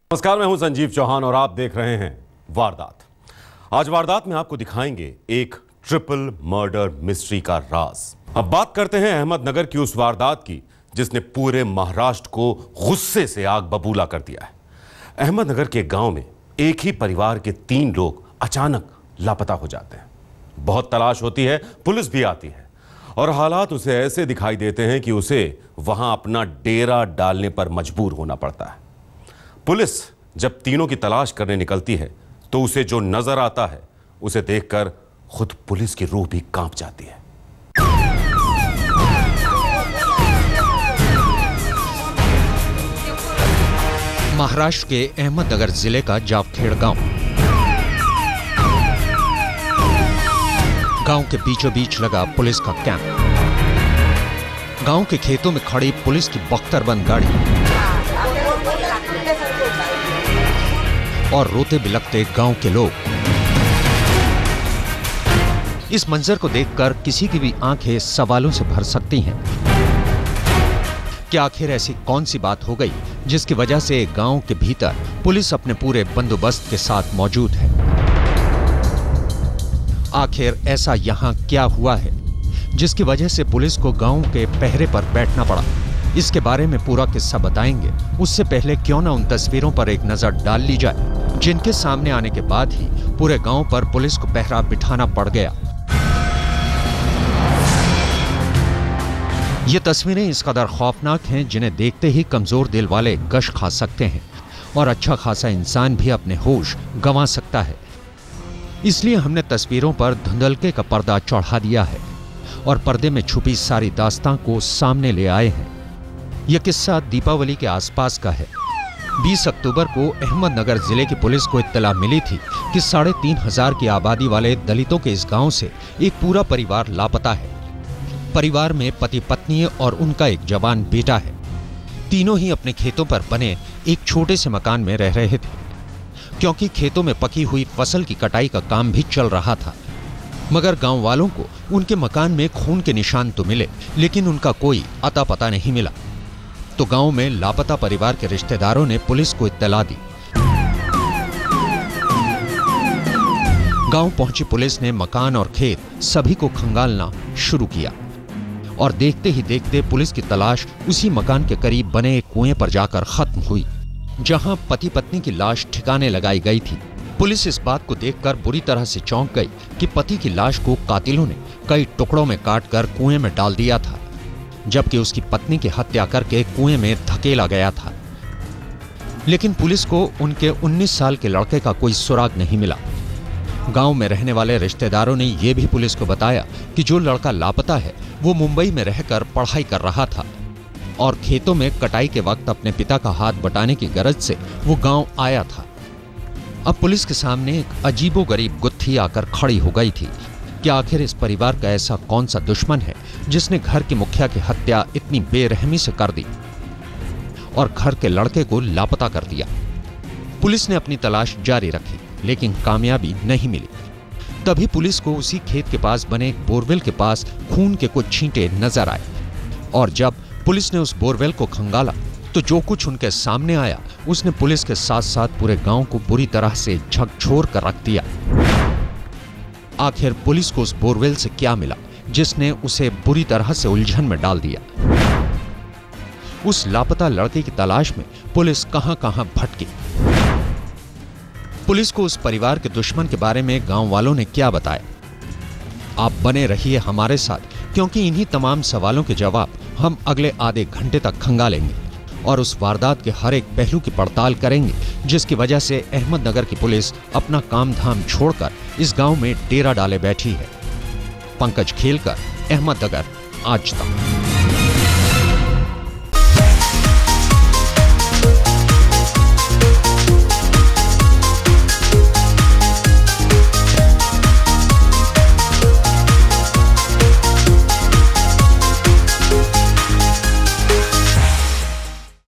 नमस्कार, मैं हूं संजीव चौहान और आप देख रहे हैं वारदात। आज वारदात में आपको दिखाएंगे एक ट्रिपल मर्डर मिस्ट्री का राज। अब बात करते हैं अहमदनगर की उस वारदात की जिसने पूरे महाराष्ट्र को गुस्से से आग बबूला कर दिया है। अहमदनगर के गांव में एक ही परिवार के 3 लोग अचानक लापता हो जाते हैं। बहुत तलाश होती है, पुलिस भी आती है और हालात उसे ऐसे दिखाई देते हैं कि उसे वहां अपना डेरा डालने पर मजबूर होना पड़ता है। पुलिस जब तीनों की तलाश करने निकलती है तो उसे जो नजर आता है उसे देखकर खुद पुलिस की रूह भी कांप जाती है। महाराष्ट्र के अहमदनगर जिले का जावखेड़ गांव। गांव के बीचों बीच लगा पुलिस का कैंप। गांव के खेतों में खड़ी पुलिस की बख्तरबंद गाड़ी और रोते बिलखते गांव के लोग। इस मंजर को देखकर किसी की भी आंखें सवालों से भर सकती हैं कि आखिर ऐसी कौन सी बात हो गई जिसकी वजह से गांव के भीतर पुलिस अपने पूरे बंदोबस्त के साथ मौजूद है। आखिर ऐसा यहां क्या हुआ है जिसकी वजह से पुलिस को गांव के पहरे पर बैठना पड़ा। इसके बारे में पूरा किस्सा बताएंगे। उससे पहले क्यों ना उन तस्वीरों पर एक नजर डाल ली जाए जिनके सामने आने के बाद ही पूरे गांव पर पुलिस को पहरा बिठाना पड़ गया। ये तस्वीरें इस कदर खौफनाक हैं जिन्हें देखते ही कमजोर दिल वाले गश खा सकते हैं और अच्छा खासा इंसान भी अपने होश गंवा सकता है। इसलिए हमने तस्वीरों पर धुंधलके का पर्दा चढ़ा दिया है और पर्दे में छुपी सारी दास्तां को सामने ले आए हैं। यह किस्सा दीपावली के आसपास का है। 20 अक्टूबर को अहमदनगर जिले की पुलिस को इत्तला मिली थी कि 3,500 की आबादी वाले दलितों के इस गांव से एक पूरा परिवार लापता है। परिवार में पति पत्नी और उनका एक जवान बेटा है। तीनों ही अपने खेतों पर बने एक छोटे से मकान में रह रहे थे क्योंकि खेतों में पकी हुई फसल की कटाई का काम भी चल रहा था। मगर गांव वालों को उनके मकान में खून के निशान तो मिले लेकिन उनका कोई अता पता नहीं मिला। तो गांव में लापता परिवार के रिश्तेदारों ने पुलिस को इत्तला दी। गांव पहुंची पुलिस ने मकान और खेत सभी को खंगालना शुरू किया और देखते ही देखते पुलिस की तलाश उसी मकान के करीब बने एक कुएं पर जाकर खत्म हुई जहां पति पत्नी की लाश ठिकाने लगाई गई थी। पुलिस इस बात को देखकर बुरी तरह से चौंक गई कि पति की लाश को कातिलों ने कई टुकड़ों में काटकर कुएं में डाल दिया था जबकि उसकी पत्नी की हत्या करके कुएं में धकेला गया था। लेकिन पुलिस को उनके 19 साल के लड़के का कोई सुराग नहीं मिला। गांव में रहने वाले रिश्तेदारों ने यह भी पुलिस को बताया कि जो लड़का लापता है वो मुंबई में रहकर पढ़ाई कर रहा था और खेतों में कटाई के वक्त अपने पिता का हाथ बटाने की गरज से वो गांव आया था। अब पुलिस के सामने एक अजीबोगरीब गुत्थी आकर खड़ी हो गई थी कि आखिर इस परिवार का ऐसा कौन सा दुश्मन है जिसने घर के मुखिया की हत्या इतनी बेरहमी से कर दी और घर के लड़के को लापता कर दिया। पुलिस ने अपनी तलाश जारी रखी लेकिन कामयाबी नहीं मिली। तभी पुलिस को उसी खेत के पास बने एक बोरवेल के पास खून के कुछ छींटे नजर आए और जब पुलिस ने उस बोरवेल को खंगाला तो जो कुछ उनके सामने आया उसने पुलिस के साथ साथ पूरे गांव को बुरी तरह से झकझोर कर रख दिया। आखिर पुलिस को उस बोरवेल से क्या मिला जिसने उसे बुरी तरह से उलझन में डाल दिया। उस लापता लड़के की तलाश में पुलिस कहां-कहां भटकी। पुलिस को उस परिवार के दुश्मन के बारे में गांव वालों ने क्या बताया। आप बने रहिए हमारे साथ क्योंकि इन्हीं तमाम सवालों के जवाब हम अगले आधे घंटे तक खंगालेंगे और उस वारदात के हर एक पहलू की पड़ताल करेंगे जिसकी वजह से अहमदनगर की पुलिस अपना काम धाम छोड़कर इस गांव में डेरा डाले बैठी है। पंकज खेलकर, अहमदनगर, आज तक।